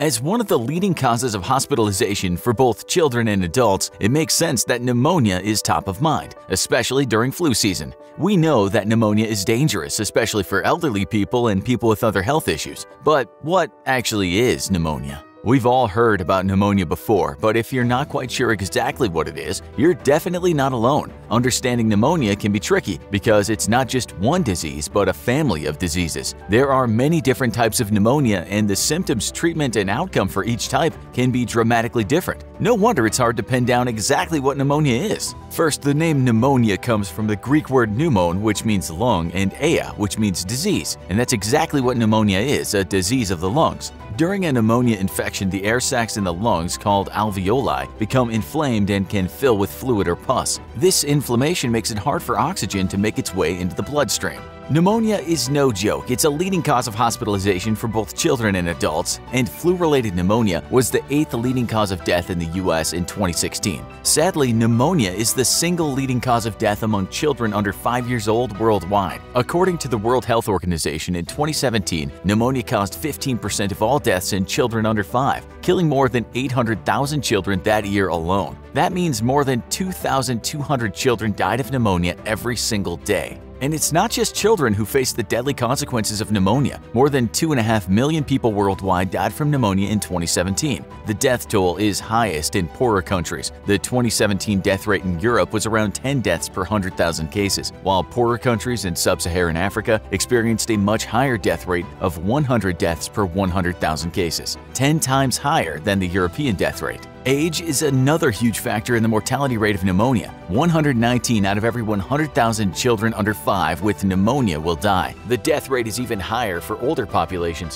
As one of the leading causes of hospitalization for both children and adults, it makes sense that pneumonia is top of mind, especially during flu season. We know that pneumonia is dangerous, especially for elderly people and people with other health issues. But what actually is pneumonia? We've all heard about pneumonia before, but if you're not quite sure exactly what it is, you're definitely not alone. Understanding pneumonia can be tricky because it's not just one disease, but a family of diseases. There are many different types of pneumonia, and the symptoms, treatment, and outcome for each type can be dramatically different. No wonder it's hard to pin down exactly what pneumonia is. First, the name pneumonia comes from the Greek word pneumon, which means lung, and aia, which means disease. And that's exactly what pneumonia is, a disease of the lungs. During a pneumonia infection, the air sacs in the lungs, called alveoli, become inflamed and can fill with fluid or pus. This inflammation makes it hard for oxygen to make its way into the bloodstream. Pneumonia is no joke. It's a leading cause of hospitalization for both children and adults, and flu-related pneumonia was the 8th leading cause of death in the U.S. in 2016. Sadly, pneumonia is the single leading cause of death among children under 5 years old worldwide. According to the World Health Organization, in 2017, pneumonia caused 15% of all deaths in children under 5, killing more than 800,000 children that year alone. That means more than 2,200 children died of pneumonia every single day. And it's not just children who face the deadly consequences of pneumonia. More than 2.5 million people worldwide died from pneumonia in 2017. The death toll is highest in poorer countries. The 2017 death rate in Europe was around 10 deaths per 100,000 cases, while poorer countries in sub-Saharan Africa experienced a much higher death rate of 100 deaths per 100,000 cases, 10 times higher than the European death rate. Age is another huge factor in the mortality rate of pneumonia. 119 out of every 100,000 children under 5 with pneumonia will die. The death rate is even higher for older populations.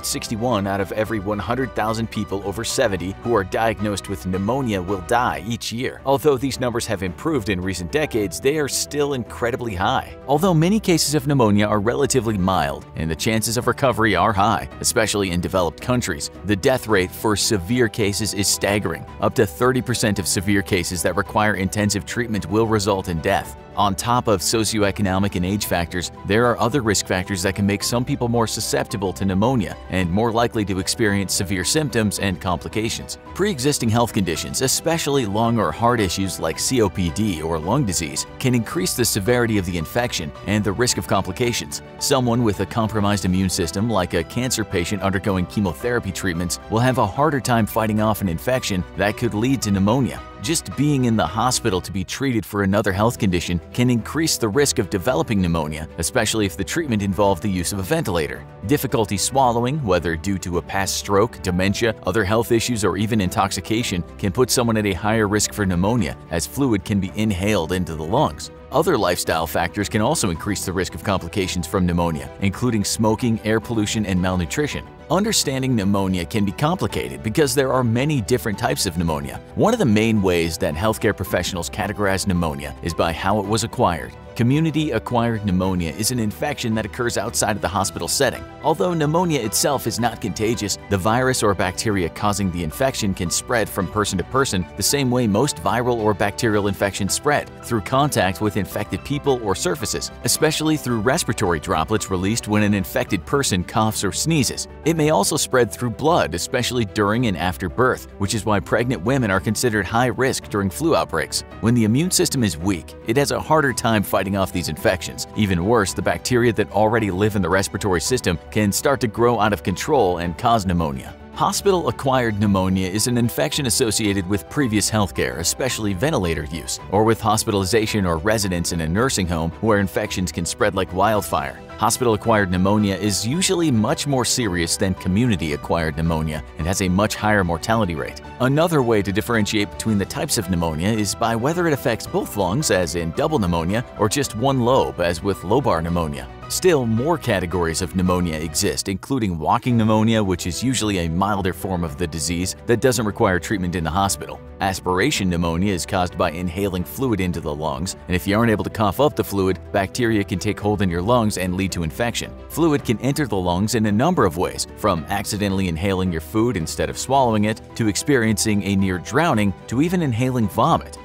261 out of every 100,000 people over 70 who are diagnosed with pneumonia will die each year. Although these numbers have improved in recent decades, they are still incredibly high. Although many cases of pneumonia are relatively mild and the chances of recovery are high, especially in developed countries, the death rate for severe cases is staggering. Up to 30% of severe cases that require intensive treatment will result in death. On top of socioeconomic and age factors, there are other risk factors that can make some people more susceptible to pneumonia and more likely to experience severe symptoms and complications. Pre-existing health conditions, especially lung or heart issues like COPD or lung disease, can increase the severity of the infection and the risk of complications. Someone with a compromised immune system, like a cancer patient undergoing chemotherapy treatments, will have a harder time fighting off an infection that could lead to pneumonia. Just being in the hospital to be treated for another health condition can increase the risk of developing pneumonia, especially if the treatment involved the use of a ventilator. Difficulty swallowing, whether due to a past stroke, dementia, other health issues, or even intoxication, can put someone at a higher risk for pneumonia, as fluid can be inhaled into the lungs. Other lifestyle factors can also increase the risk of complications from pneumonia, including smoking, air pollution, and malnutrition. Understanding pneumonia can be complicated because there are many different types of pneumonia. One of the main ways that healthcare professionals categorize pneumonia is by how it was acquired. Community-acquired pneumonia is an infection that occurs outside of the hospital setting. Although pneumonia itself is not contagious, the virus or bacteria causing the infection can spread from person to person the same way most viral or bacterial infections spread, through contact with infected people or surfaces, especially through respiratory droplets released when an infected person coughs or sneezes. It may also spread through blood, especially during and after birth, which is why pregnant women are considered high risk during flu outbreaks. When the immune system is weak, it has a harder time fighting off these infections. Even worse, the bacteria that already live in the respiratory system can start to grow out of control and cause pneumonia. Hospital-acquired pneumonia is an infection associated with previous healthcare, especially ventilator use, or with hospitalization or residence in a nursing home where infections can spread like wildfire. Hospital-acquired pneumonia is usually much more serious than community-acquired pneumonia and has a much higher mortality rate. Another way to differentiate between the types of pneumonia is by whether it affects both lungs, as in double pneumonia, or just one lobe, as with lobar pneumonia. Still, more categories of pneumonia exist, including walking pneumonia, which is usually a milder form of the disease that doesn't require treatment in the hospital. Aspiration pneumonia is caused by inhaling fluid into the lungs, and if you aren't able to cough up the fluid, bacteria can take hold in your lungs and lead to infection. Fluid can enter the lungs in a number of ways, from accidentally inhaling your food instead of swallowing it, to experiencing a near drowning, to even inhaling vomit.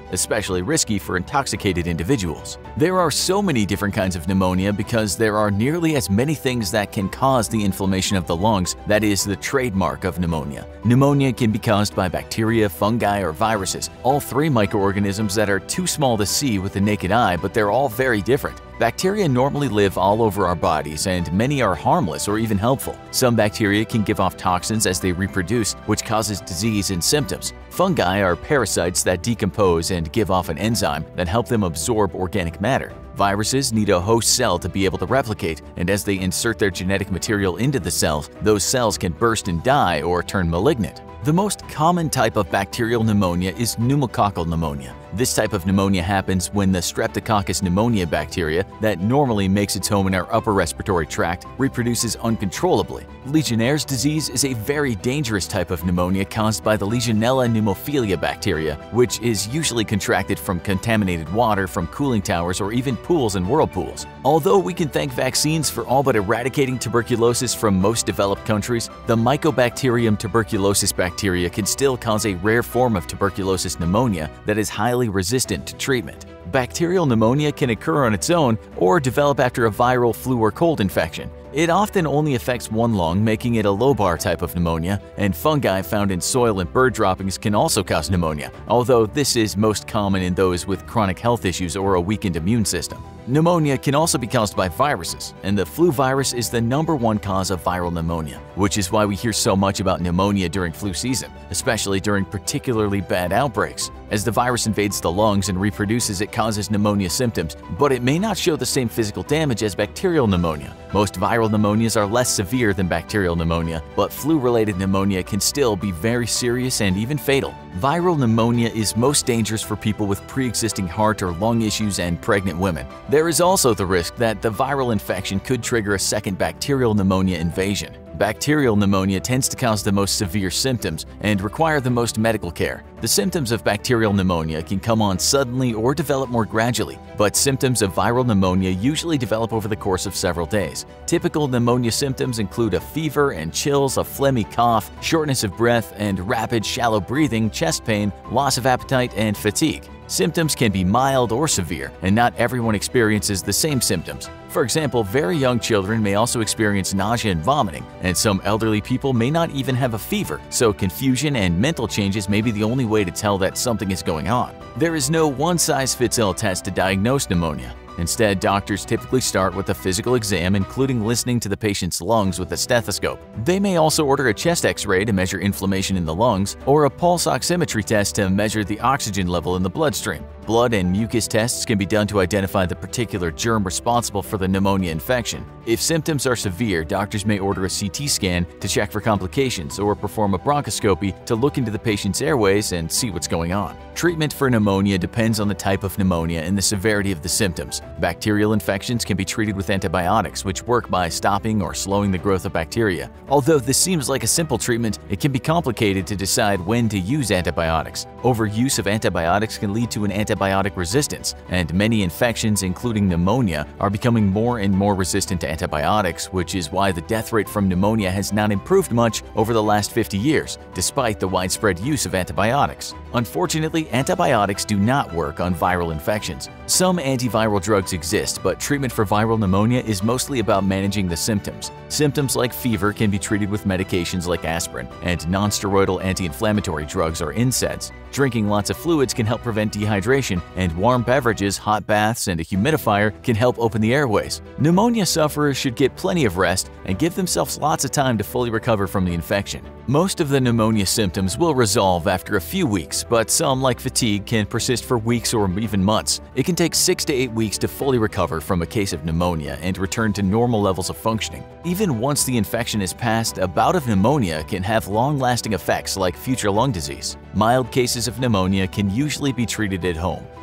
especially risky for intoxicated individuals. There are so many different kinds of pneumonia because there are nearly as many things that can cause the inflammation of the lungs that is the trademark of pneumonia. Pneumonia can be caused by bacteria, fungi, or viruses, all three microorganisms that are too small to see with the naked eye, but they're all very different. Bacteria normally live all over our bodies, and many are harmless or even helpful. Some bacteria can give off toxins as they reproduce, which causes disease and symptoms. Fungi are parasites that decompose and give off an enzyme that help them absorb organic matter. Viruses need a host cell to be able to replicate, and as they insert their genetic material into the cells, those cells can burst and die or turn malignant. The most common type of bacterial pneumonia is pneumococcal pneumonia. This type of pneumonia happens when the Streptococcus pneumoniae bacteria that normally makes its home in our upper respiratory tract reproduces uncontrollably. Legionnaire's disease is a very dangerous type of pneumonia caused by the Legionella pneumophila bacteria, which is usually contracted from contaminated water from cooling towers or even pools and whirlpools. Although we can thank vaccines for all but eradicating tuberculosis from most developed countries, the Mycobacterium tuberculosis bacteria can still cause a rare form of tuberculosis pneumonia that is highly resistant to treatment. Bacterial pneumonia can occur on its own or develop after a viral flu or cold infection. It often only affects one lung, making it a lobar type of pneumonia, and fungi found in soil and bird droppings can also cause pneumonia, although this is most common in those with chronic health issues or a weakened immune system. Pneumonia can also be caused by viruses, and the flu virus is the #1 cause of viral pneumonia, which is why we hear so much about pneumonia during flu season, especially during particularly bad outbreaks. As the virus invades the lungs and reproduces, it causes pneumonia symptoms, but it may not show the same physical damage as bacterial pneumonia. Most viral pneumonias are less severe than bacterial pneumonia, but flu-related pneumonia can still be very serious and even fatal. Viral pneumonia is most dangerous for people with pre-existing heart or lung issues and pregnant women. There is also the risk that the viral infection could trigger a second bacterial pneumonia invasion. Bacterial pneumonia tends to cause the most severe symptoms and require the most medical care. The symptoms of bacterial pneumonia can come on suddenly or develop more gradually, but symptoms of viral pneumonia usually develop over the course of several days. Typical pneumonia symptoms include a fever and chills, a phlegmy cough, shortness of breath, and rapid, shallow breathing, chest pain, loss of appetite, and fatigue. Symptoms can be mild or severe, and not everyone experiences the same symptoms. For example, very young children may also experience nausea and vomiting, and some elderly people may not even have a fever, so confusion and mental changes may be the only way to tell that something is going on. There is no one-size-fits-all test to diagnose pneumonia. Instead, doctors typically start with a physical exam, including listening to the patient's lungs with a stethoscope. They may also order a chest X-ray to measure inflammation in the lungs, or a pulse oximetry test to measure the oxygen level in the bloodstream. Blood and mucus tests can be done to identify the particular germ responsible for the pneumonia infection. If symptoms are severe, doctors may order a CT scan to check for complications or perform a bronchoscopy to look into the patient's airways and see what's going on. Treatment for pneumonia depends on the type of pneumonia and the severity of the symptoms. Bacterial infections can be treated with antibiotics, which work by stopping or slowing the growth of bacteria. Although this seems like a simple treatment, it can be complicated to decide when to use antibiotics. Overuse of antibiotics can lead to an antibiotic resistance, and many infections, including pneumonia, are becoming more and more resistant to antibiotics, which is why the death rate from pneumonia has not improved much over the last 50 years, despite the widespread use of antibiotics. Unfortunately, antibiotics do not work on viral infections. Some antiviral drugs exist, but treatment for viral pneumonia is mostly about managing the symptoms. Symptoms like fever can be treated with medications like aspirin, and non-steroidal anti-inflammatory drugs or NSAIDs. Drinking lots of fluids can help prevent dehydration, and warm beverages, hot baths, and a humidifier can help open the airways. Pneumonia sufferers should get plenty of rest and give themselves lots of time to fully recover from the infection. Most of the pneumonia symptoms will resolve after a few weeks, but some, like fatigue, can persist for weeks or even months. It can take 6 to 8 weeks to fully recover from a case of pneumonia and return to normal levels of functioning. Even once the infection is passed, a bout of pneumonia can have long-lasting effects like future lung disease. Mild cases of pneumonia can usually be treated at home.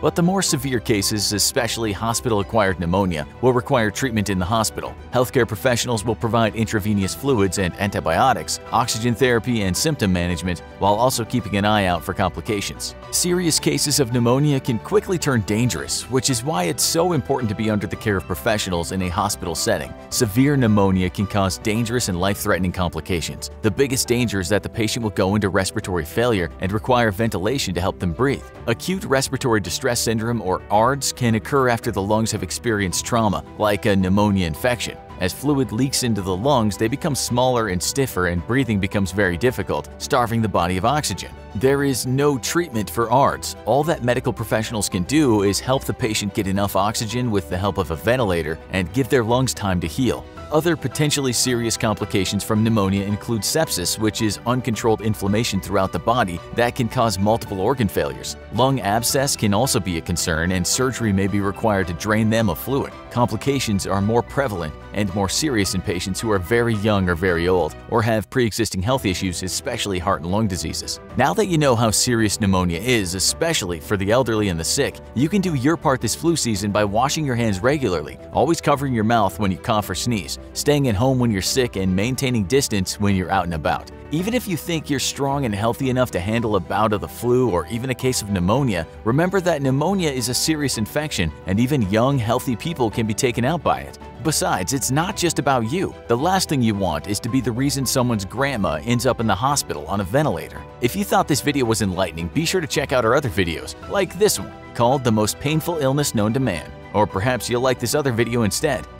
But the more severe cases, especially hospital-acquired pneumonia, will require treatment in the hospital. Healthcare professionals will provide intravenous fluids and antibiotics, oxygen therapy, and symptom management, while also keeping an eye out for complications. Serious cases of pneumonia can quickly turn dangerous, which is why it's so important to be under the care of professionals in a hospital setting. Severe pneumonia can cause dangerous and life-threatening complications. The biggest danger is that the patient will go into respiratory failure and require ventilation to help them breathe. Acute respiratory distress syndrome, or ARDS, can occur after the lungs have experienced trauma, like a pneumonia infection. As fluid leaks into the lungs, they become smaller and stiffer, and breathing becomes very difficult, starving the body of oxygen. There is no treatment for ARDS. All that medical professionals can do is help the patient get enough oxygen with the help of a ventilator and give their lungs time to heal. Other potentially serious complications from pneumonia include sepsis, which is uncontrolled inflammation throughout the body that can cause multiple organ failures. Lung abscess can also be a concern, and surgery may be required to drain them of fluid. Complications are more prevalent and more serious in patients who are very young or very old, or have pre-existing health issues, especially heart and lung diseases. Now that you know how serious pneumonia is, especially for the elderly and the sick, you can do your part this flu season by washing your hands regularly, always covering your mouth when you cough or sneeze, staying at home when you're sick, and maintaining distance when you're out and about. Even if you think you're strong and healthy enough to handle a bout of the flu or even a case of pneumonia, remember that pneumonia is a serious infection, and even young, healthy people can be taken out by it. Besides, it's not just about you. The last thing you want is to be the reason someone's grandma ends up in the hospital on a ventilator. If you thought this video was enlightening, be sure to check out our other videos, like this one, called The Most Painful Illness Known to Man. Or perhaps you'll like this other video instead,